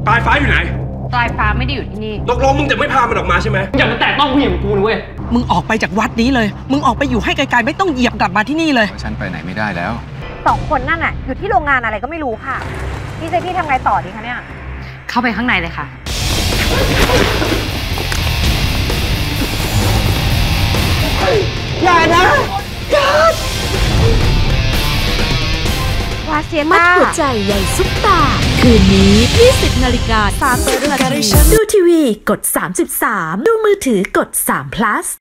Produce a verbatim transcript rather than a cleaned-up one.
ปลายฟ้าอยู่ไหนปลายฟ้าไม่ได้อยู่ที่นี่ตกลงมึงจะไม่พามันออกมาใช่ไหมอย่ามาแตะต้องผู้หญิงกูนะเว้ยมึงออกไปจากวัดนี้เลยมึงออกไปอยู่ให้ไกลๆไม่ต้องเหยียบกลับมาที่นี่เลยฉันไปไหนไม่ได้แล้วสองคนนั่นน่ะอยู่ที่โรงงานอะไรก็ไม่รู้ค่ะพี่เจพี่ทำไงต่อดีคะเนี่ยเข้าไปข้างในเลยค่ะอย่านะอย่าวาเซียมัดหัวใจใหญ่ซุปตาคืนนี้ ยี่สิบนาฬิกา สามสิบนาทีดูทีวีกดสามสิบสามดูมือถือกดสาม plus